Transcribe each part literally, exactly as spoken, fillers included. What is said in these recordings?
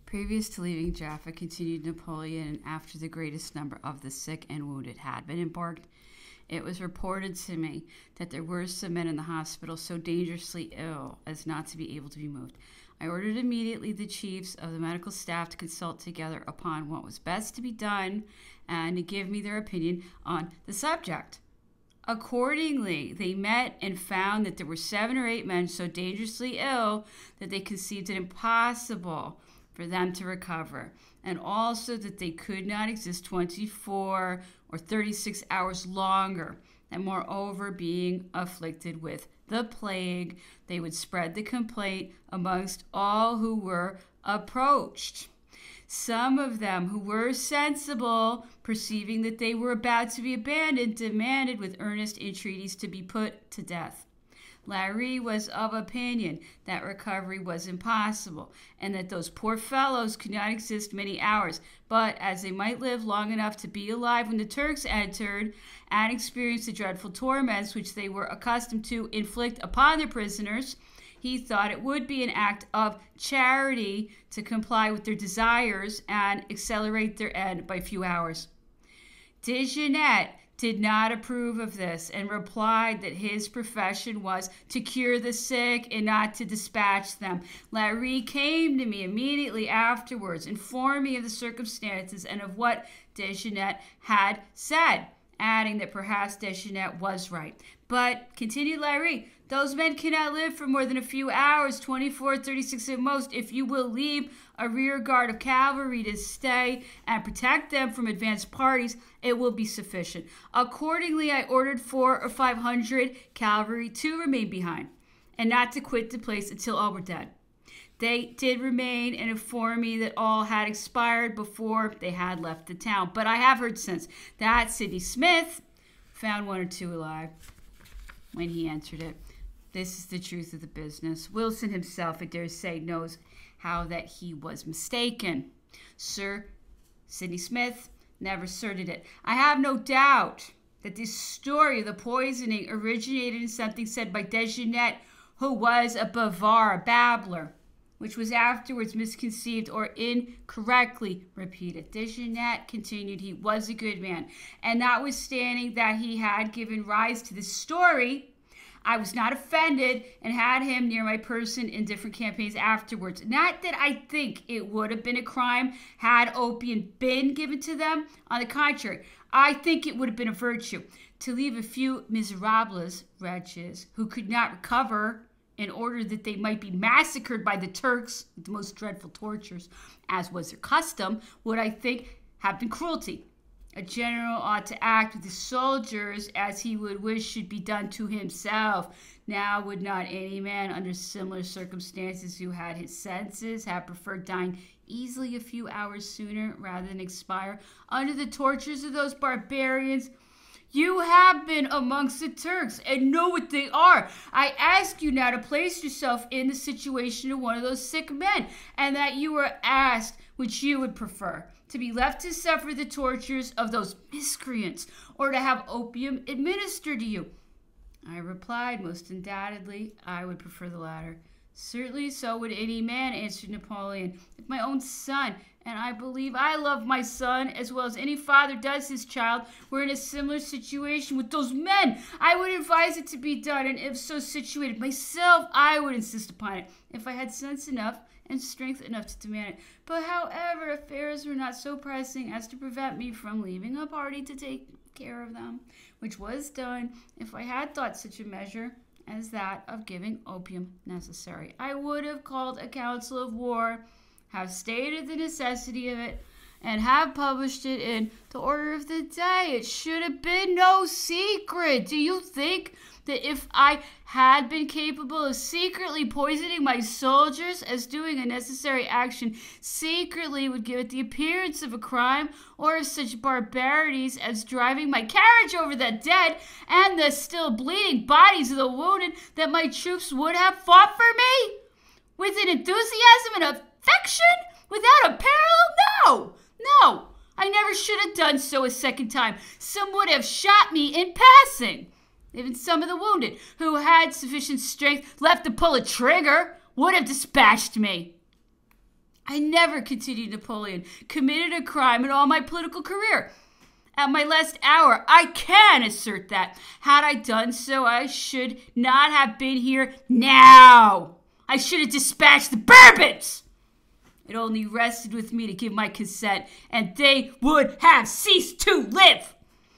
Previous to leaving Jaffa, continued Napoleon, and after the greatest number of the sick and wounded had been embarked, it was reported to me that there were some men in the hospital so dangerously ill as not to be able to be moved. I ordered immediately the chiefs of the medical staff to consult together upon what was best to be done and to give me their opinion on the subject. Accordingly, they met and found that there were seven or eight men so dangerously ill that they conceived it impossible for them to recover, and also that they could not exist twenty-four or thirty-six hours longer, and moreover, being afflicted with the plague, they would spread the complaint amongst all who were approached. Some of them who were sensible, perceiving that they were about to be abandoned, demanded with earnest entreaties to be put to death. Larry was of opinion that recovery was impossible, and that those poor fellows could not exist many hours, but as they might live long enough to be alive when the Turks entered and experienced the dreadful torments which they were accustomed to inflict upon their prisoners, he thought it would be an act of charity to comply with their desires and accelerate their end by a few hours. Desgenet did not approve of this and replied that his profession was to cure the sick and not to dispatch them. Larry came to me immediately afterwards, informed me of the circumstances and of what Desgenet had said, adding that perhaps Desgenet was right. But, continued Larry, those men cannot live for more than a few hours, twenty-four, thirty-six at most. If you will leave a rear guard of cavalry to stay and protect them from advanced parties, it will be sufficient. Accordingly, I ordered four or five hundred cavalry to remain behind and not to quit the place until all were dead. They did remain and informed me that all had expired before they had left the town. But I have heard since that Sidney Smith found one or two alive when he entered it. This is the truth of the business. Wilson himself, I dare say, knows how that he was mistaken. Sir Sidney Smith never asserted it. I have no doubt that this story of the poisoning originated in something said by Desgenet, who was a Bavar, a babbler, which was afterwards misconceived or incorrectly repeated. Desgenet continued, he was a good man, and notwithstanding that he had given rise to this story, I was not offended and had him near my person in different campaigns afterwards. Not that I think it would have been a crime had opium been given to them. On the contrary, I think it would have been a virtue to leave a few miserables, wretches, who could not recover in order that they might be massacred by the Turks with the most dreadful tortures, as was their custom, would, I think, have been cruelty. A general ought to act with his soldiers as he would wish should be done to himself. Now would not any man under similar circumstances who had his senses have preferred dying easily a few hours sooner rather than expire under the tortures of those barbarians? You have been amongst the Turks and know what they are. I ask you now to place yourself in the situation of one of those sick men, and that you were asked which you would prefer, to be left to suffer the tortures of those miscreants, or to have opium administered to you. I replied, most undoubtedly, I would prefer the latter. Certainly so would any man, answered Napoleon. If my own son, and I believe I love my son as well as any father does his child, were in a similar situation with those men, I would advise it to be done, and if so situated myself, I would insist upon it, if I had sense enough and strength enough to demand it. But however, affairs were not so pressing as to prevent me from leaving a party to take care of them, which was done if I had thought such a measure as that of giving opium necessary. I would have called a council of war, have stated the necessity of it, and have published it in the order of the day. It should have been no secret. Do you think that if I had been capable of secretly poisoning my soldiers as doing a necessary action secretly would give it the appearance of a crime, or of such barbarities as driving my carriage over the dead and the still bleeding bodies of the wounded, that my troops would have fought for me with an enthusiasm and affection without a parallel? No, no, I never should have done so a second time. Some would have shot me in passing. Even some of the wounded, who had sufficient strength left to pull a trigger, would have dispatched me. I never, continued Napoleon, committed a crime in all my political career. At my last hour, I can assert that. Had I done so, I should not have been here now. I should have dispatched the Bourbons. It only rested with me to give my consent, and they would have ceased to live.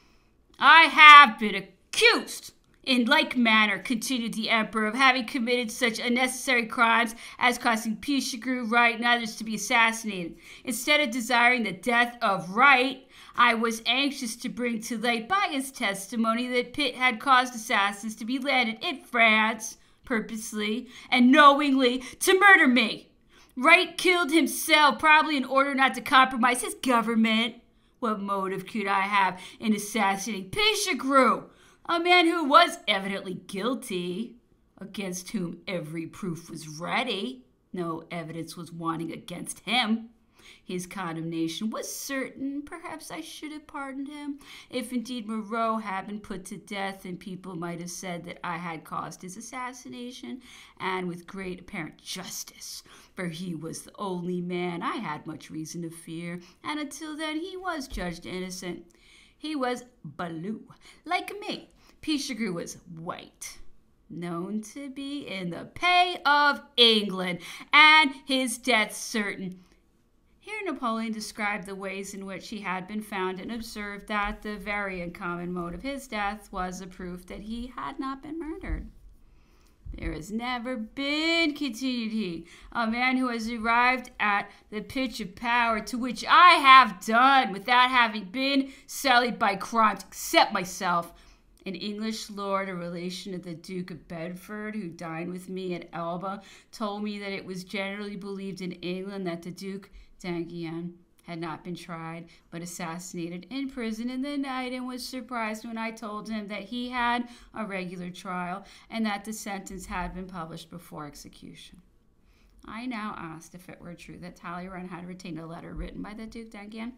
I have been accused, in like manner, continued the emperor, of having committed such unnecessary crimes as causing Pichegru, Wright, and others to be assassinated. Instead of desiring the death of Wright, I was anxious to bring to light by his testimony that Pitt had caused assassins to be landed in France, purposely and knowingly, to murder me. Wright killed himself, probably in order not to compromise his government. What motive could I have in assassinating Pichegru, a man who was evidently guilty, against whom every proof was ready? No evidence was wanting against him. His condemnation was certain. Perhaps I should have pardoned him, if indeed Moreau had been put to death, and people might have said that I had caused his assassination, and with great apparent justice, for he was the only man I had much reason to fear, and until then he was judged innocent. He was blue, like me. Pichegru was white, known to be in the pay of England, and his death certain. Here Napoleon described the ways in which he had been found and observed that the very uncommon mode of his death was a proof that he had not been murdered. There has never been, continued he, a man who has arrived at the pitch of power to which I have done without having been sullied by crimes, except myself. An English lord, a relation of the Duke of Bedford, who dined with me at Elba, told me that it was generally believed in England that the Duke d'Enghien had not been tried, but assassinated in prison in the night, and was surprised when I told him that he had a regular trial, and that the sentence had been published before execution. I now asked if it were true that Talleyrand had retained a letter written by the Duke d'Enghien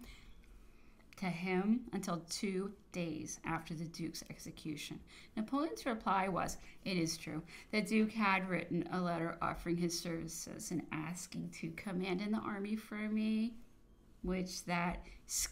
to him until two days after the Duke's execution. Napoleon's reply was, it is true. The Duke had written a letter offering his services and asking to command in the army for me, which that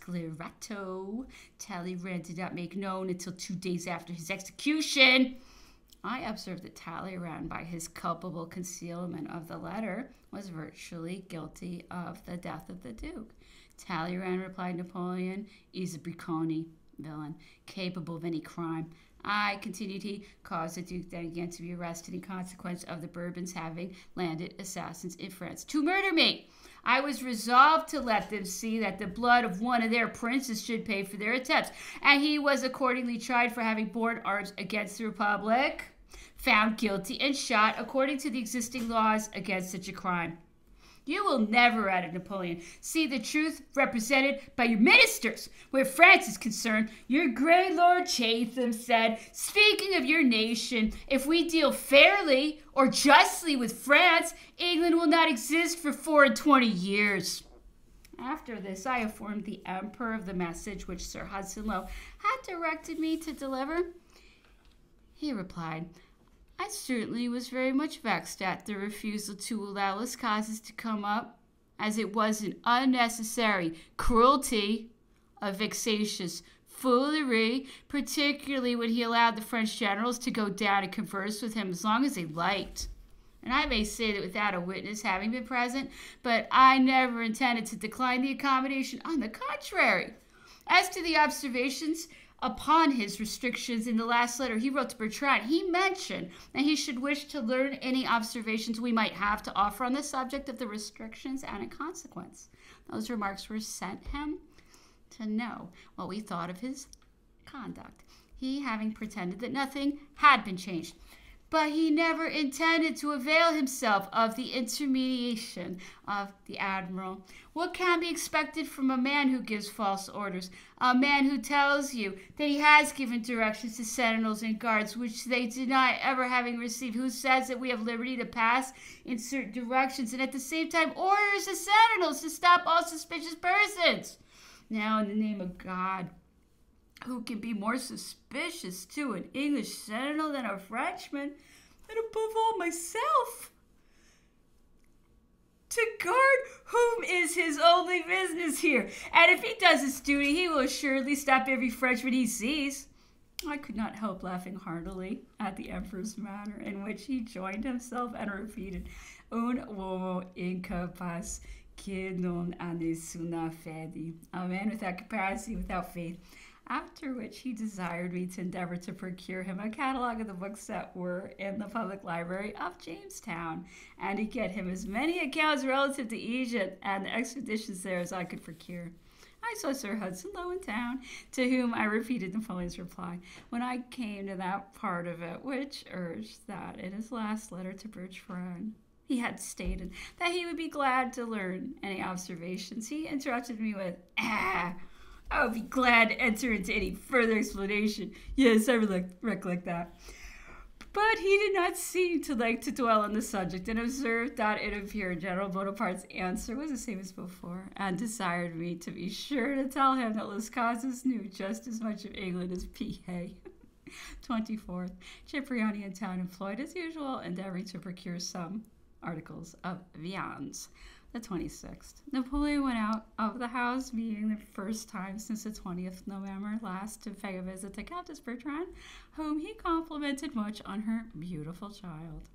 sclerato Talleyrand did not make known until two days after his execution. I observed that Talleyrand, by his culpable concealment of the letter, was virtually guilty of the death of the Duke. Talleyrand, replied Napoleon, is a Bricconi villain, capable of any crime. I, continued he, caused the Duke d'Enghien to be arrested in consequence of the Bourbons having landed assassins in France to murder me. I was resolved to let them see that the blood of one of their princes should pay for their attempts, and he was accordingly tried for having borne arms against the Republic, found guilty, and shot according to the existing laws against such a crime. You will never, added Napoleon, see the truth represented by your ministers. Where France is concerned, your great Lord Chatham said, speaking of your nation, if we deal fairly or justly with France, England will not exist for four and twenty years. After this, I informed the Emperor of the message which Sir Hudson Lowe had directed me to deliver. He replied, I certainly was very much vexed at the refusal to allow Las Casas to come up, as it was an unnecessary cruelty, a vexatious foolery, particularly when he allowed the French generals to go down and converse with him as long as they liked. And I may say that without a witness having been present, but I never intended to decline the accommodation. On the contrary, as to the observations upon his restrictions in the last letter he wrote to Bertrand, he mentioned that he should wish to learn any observations we might have to offer on the subject of the restrictions, and in consequence, those remarks were sent him to know what we thought of his conduct, he having pretended that nothing had been changed. But he never intended to avail himself of the intermediation of the admiral. What can be expected from a man who gives false orders? A man who tells you that he has given directions to sentinels and guards, which they deny ever having received, who says that we have liberty to pass in certain directions, and at the same time orders the sentinels to stop all suspicious persons. Now, in the name of God, who can be more suspicious to an English sentinel than a Frenchman, and above all myself? to guard whom is his only business here, and if he does his duty, he will assuredly stop every Frenchman he sees. I could not help laughing heartily at the emperor's manner in which he joined himself and repeated, Un uomo incapaz que non ha nessuna fede, a man without capacity, without faith. After which he desired me to endeavor to procure him a catalog of the books that were in the public library of Jamestown, and to get him as many accounts relative to Egypt and the expeditions there as I could procure. I saw Sir Hudson Lowe in town, to whom I repeated Napoleon's reply, when I came to that part of it which urged that in his last letter to Bertrand he had stated that he would be glad to learn any observations. He interrupted me with, ah, I would be glad to enter into any further explanation. Yes, I recollect that. But he did not seem to like to dwell on the subject, and observed that it appeared General Bonaparte's answer was the same as before, and desired me to be sure to tell him that Las Casas knew just as much of England as P A. twenty-fourth. Cipriani in town, employed as usual, endeavoring to procure some articles of viands. The twenty-sixth. Napoleon went out of the house, being the first time since the twentieth of November last to pay a visit to Countess Bertrand, whom he complimented much on her beautiful child.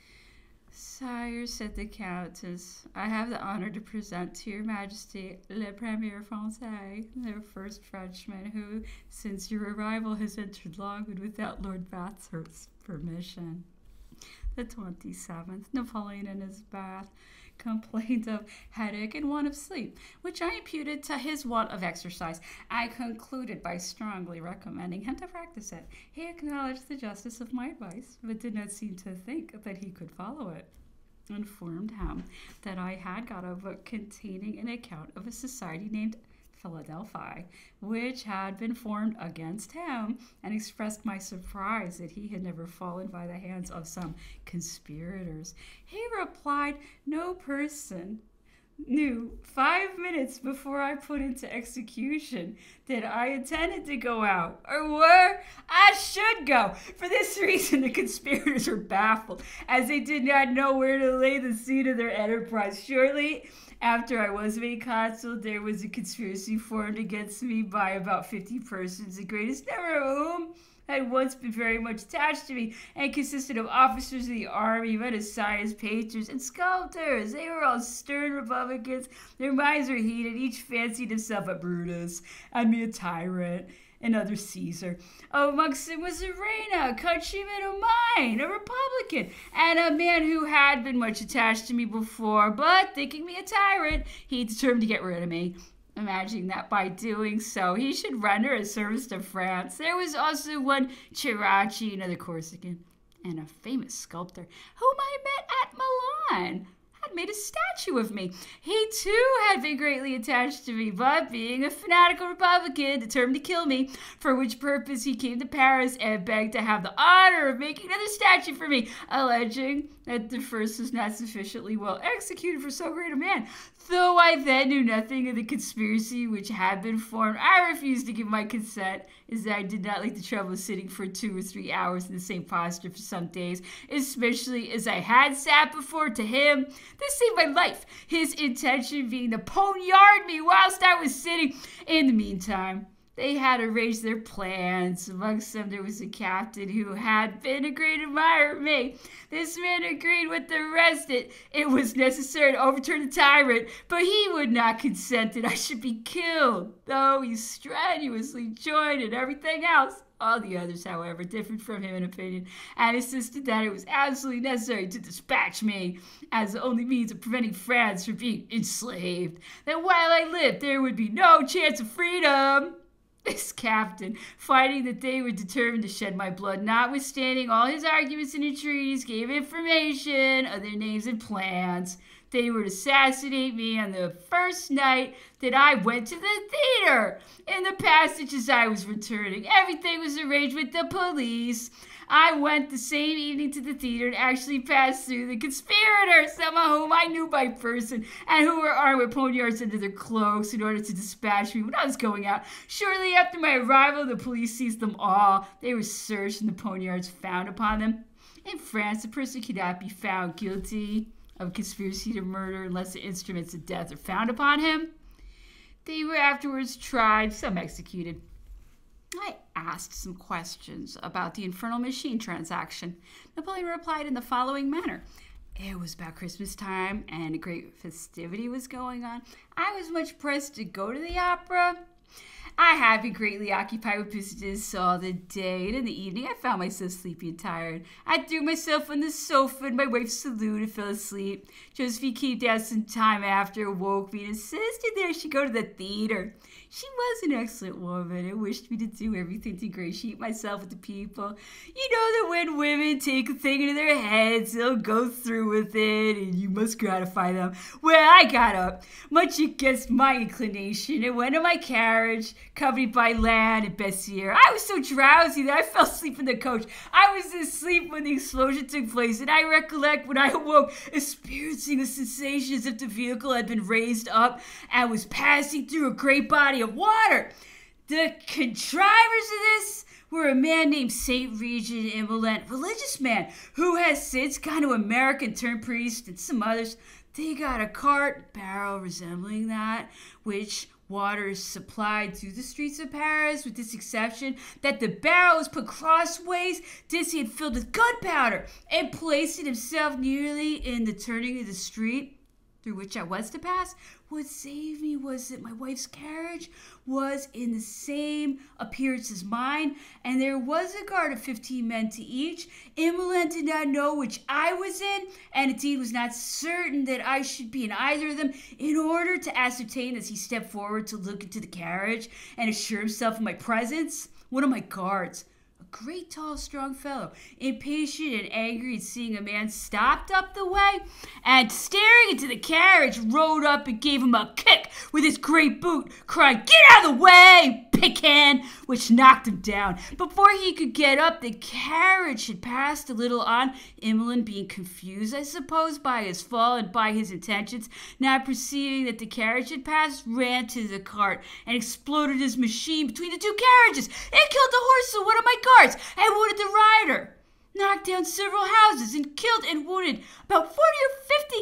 Sire, said the Countess, I have the honor to present to your Majesty Le Premier Français, the first Frenchman who, since your arrival, has entered Longwood without Lord Bathurst's permission. The twenty-seventh. Napoleon in his bath complained of headache and want of sleep, which I imputed to his want of exercise. I concluded by strongly recommending him to practice it. He acknowledged the justice of my advice, but did not seem to think that he could follow it. Informed him that I had got a book containing an account of a society named Philadelphia, which had been formed against him, and expressed my surprise that he had never fallen by the hands of some conspirators. He replied, no person knew five minutes before I put into execution that I intended to go out, or where I should go. For this reason, the conspirators were baffled, as they did not know where to lay the seed of their enterprise. Shortly after I was made consul, there was a conspiracy formed against me by about fifty persons, the greatest number of whom had once been very much attached to me, and consisted of officers of the army, men of science, painters, and sculptors. They were all stern Republicans. Their minds were heated. Each fancied himself a Brutus, and me a tyrant, another Caesar. Amongst them was Arena, a countryman of mine, a Republican, and a man who had been much attached to me before, but thinking me a tyrant, he determined to get rid of me, imagining that by doing so he should render a service to France. There was also one Chirachi, another Corsican, and a famous sculptor whom I met at Milan, had made a statue of me. He too had been greatly attached to me, but being a fanatical Republican, determined to kill me, for which purpose he came to Paris and begged to have the honor of making another statue for me, alleging that the first was not sufficiently well executed for so great a man. Though I then knew nothing of the conspiracy which had been formed, I refused to give my consent, as I did not like the trouble of sitting for two or three hours in the same posture for some days, especially as I had sat before to him. This saved my life, his intention being to poniard me whilst I was sitting. In the meantime, they had arranged their plans. Amongst them there was a captain who had been a great admirer of me. This man agreed with the rest that it was necessary to overturn the tyrant, but he would not consent that I should be killed, though he strenuously joined in everything else. All the others, however, differed from him in opinion, and insisted that it was absolutely necessary to dispatch me as the only means of preventing France from being enslaved. That while I lived, there would be no chance of freedom. This captain, finding that they were determined to shed my blood, notwithstanding all his arguments and entreaties, gave information of their names and plans. They would assassinate me on the first night that I went to the theater. In the passage as I was returning, everything was arranged with the police. I went the same evening to the theater and actually passed through the conspirators, some of whom I knew by person, and who were armed with poniards under their cloaks in order to dispatch me when I was going out. Shortly after my arrival, the police seized them all. They were searched and the poniards found upon them. In France, a person could not be found guilty of conspiracy to murder unless the instruments of death are found upon him. They were afterwards tried, some executed. I asked some questions about the Infernal Machine transaction. Napoleon replied in the following manner. It was about Christmas time, and a great festivity was going on. I was much pressed to go to the opera. I had been greatly occupied with business all the day, and in the evening I found myself sleepy and tired. I threw myself on the sofa in my wife's saloon and fell asleep. Josephine came down some time after, woke me, and insisted that I should go to the theater. She was an excellent woman and wished me to do everything to ingratiate myself with the people. You know that when women take a thing into their heads, they'll go through with it, and you must gratify them. Well, I got up, much against my inclination, and went in my carriage, accompanied by Lan and Bessiere. I was so drowsy that I fell asleep in the coach. I was asleep when the explosion took place, and I recollect when I awoke, experiencing the sensation as if the vehicle had been raised up and was passing through a great body of water. The contrivers of this were a man named Saint Regis Immolent, religious man, who has since gone to America and turned priest, and some others. They got a cart barrel resembling that, which water is supplied through the streets of Paris, with this exception that the barrel was put crossways. This he had filled with gunpowder and placed it himself nearly in the turning of the street through which I was to pass. What saved me was that my wife's carriage was in the same appearance as mine, and there was a guard of fifteen men to each. Immolent did not know which I was in, and indeed was not certain that I should be in either of them. In order to ascertain as he stepped forward to look into the carriage and assure himself of my presence, one of my guards, great, tall, strong fellow, impatient and angry at seeing a man, stopped up the way and, staring into the carriage, rode up and gave him a kick with his great boot, crying, "Get out of the way, pickhand," which knocked him down. Before he could get up, the carriage had passed a little on. Immolent, being confused, I suppose, by his fall and by his intentions, now perceiving that the carriage had passed, ran to the cart and exploded his machine between the two carriages. It killed the horse of one of my guards and wounded the rider, knocked down several houses, and killed and wounded about forty or fifty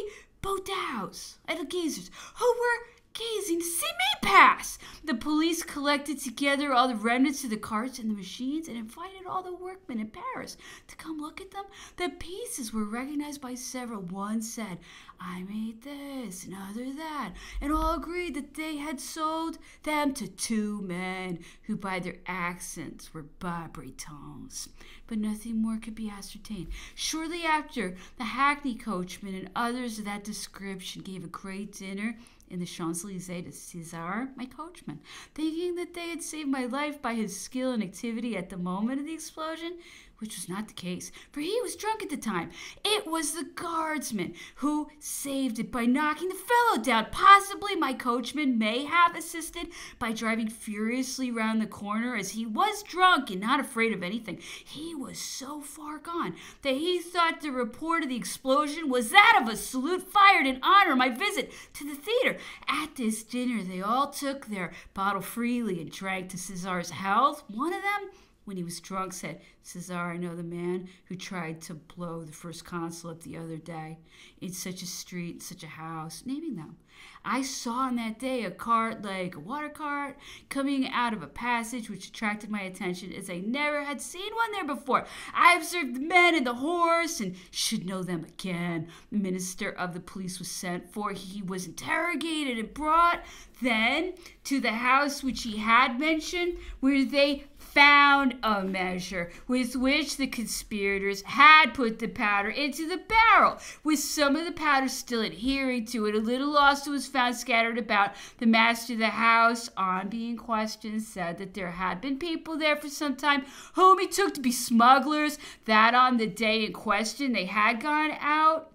Bodows and gazers who were gazing to see me pass. The police collected together all the remnants of the carts and the machines and invited all the workmen in Paris to come look at them. The pieces were recognized by several. One said, "I made this," and other that, and all agreed that they had sold them to two men who by their accents were Bas Bretons. But nothing more could be ascertained. Shortly after, the hackney coachman and others of that description gave a great dinner in the Champs-Élysées to César, my coachman, thinking that they had saved my life by his skill and activity at the moment of the explosion, which was not the case, for he was drunk at the time. It was the guardsman who saved it by knocking the fellow down. Possibly my coachman may have assisted by driving furiously round the corner, as he was drunk and not afraid of anything. He was so far gone that he thought the report of the explosion was that of a salute fired in honor of my visit to the theater. At this dinner they all took their bottle freely and drank to Cesar's health. One of them, when he was drunk, said, "Cesar, I know the man who tried to blow the first consul up the other day in such a street, in such a house," naming them. I saw on that day a cart like a water cart coming out of a passage which attracted my attention, as I never had seen one there before. I observed the men and the horse and should know them again. The minister of the police was sent for. He was interrogated and brought then to the house which he had mentioned, where they found a measure with which the conspirators had put the powder into the barrel, with some of the powder still adhering to it. A little also was found scattered about. The master of the house, on being questioned, said that there had been people there for some time whom he took to be smugglers, that on the day in question they had gone out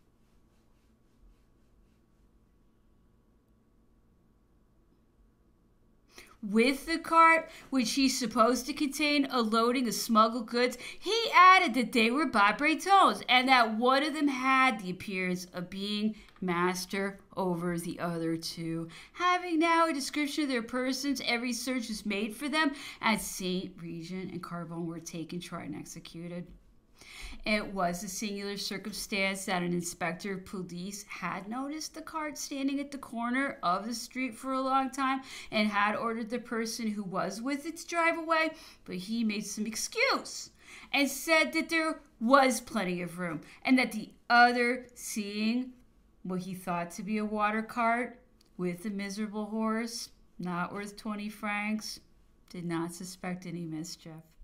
with the cart, which he supposed to contain a loading of smuggled goods. He added that they were Bas Bretons, and that one of them had the appearance of being master over the other two. Having now a description of their persons, every search was made for them, and Saint Regis and Carbon were taken, tried, and executed. It was a singular circumstance that an inspector of police had noticed the cart standing at the corner of the street for a long time and had ordered the person who was with it to drive away, but he made some excuse and said that there was plenty of room and that the other, seeing what he thought to be a water cart with a miserable horse, not worth twenty francs, did not suspect any mischief.